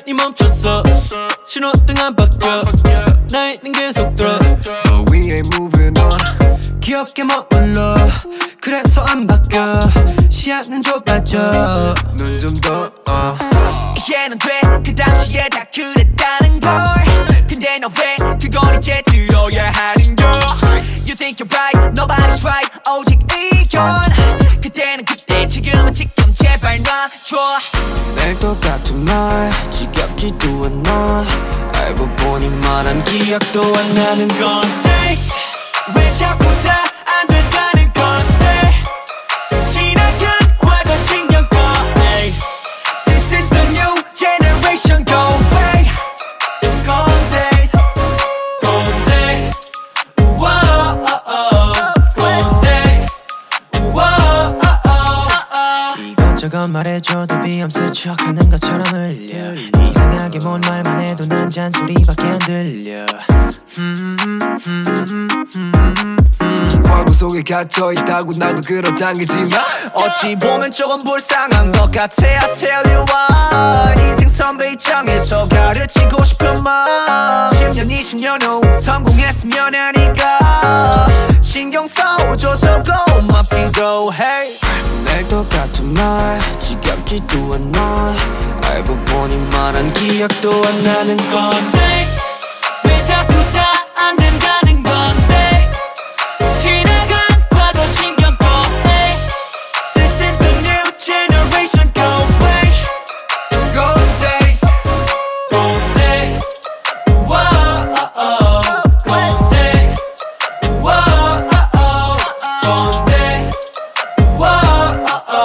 시간이 멈췄어. 신호등 안 바뀌어. 나이는 계속 들어. But we ain't moving on. 기억에 머물러. 그래서 안 바뀌어. 시야는 좁아져. 눈 좀 더 이해는 돼. 그 당시에 다 그랬다는 걸. 근데 너 왜 그걸 이제 들어야 하는 걸. You think you're right, nobody's right. 오직 의견. 그때는 그때, 지금은 지금. 제발 놔줘. 매일 똑같은 말 지겹지도 않아. 알고 보니 말한 기억도 안 나는 건데 왜 자꾸 다 안 된다는 건데. 지나간 과거 신경 꺼. This is the new generation. Go away. 건데 건데 우와 건데 우와 이것저것 말해줘도 비엄쓸 척하는 것처럼 흘려. 이상하게 뭔 말만 해도 난 잔소리밖에 안 들려. 과거 속에 갇혀있다고 나도 끌어당기지만 어찌 보면 조금 불쌍한 것 같아. I tell you why. 인생 선배 입장에서 가르치고 싶은 말. 10년 20년 후 성공했으면 하니까 신경 써줘서 고마 필요해. 매일 똑같은 말 지겹지도 않아. 알고 보니 말한 기억도 안 나는 건데 왜 자꾸 다 안 된다는 건데. 지나간 과거 신경 꺼. This is the new generation. Go away. Golden days. 건데 우와 건데 우와 건데 우와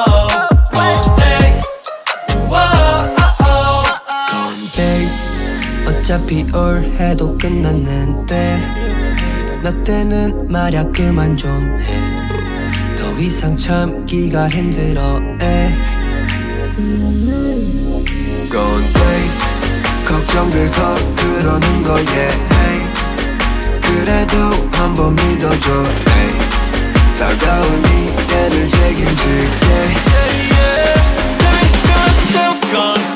건데 우와 Golden days. 어차피 올해도 끝났는데 나 때는 말야 그만 좀 해. 더 이상 참기가 힘들어. Golden days. 걱정돼서 그러는 거야. 그래도 한번 믿어줘. 다가올 미래를 책임질게. 건데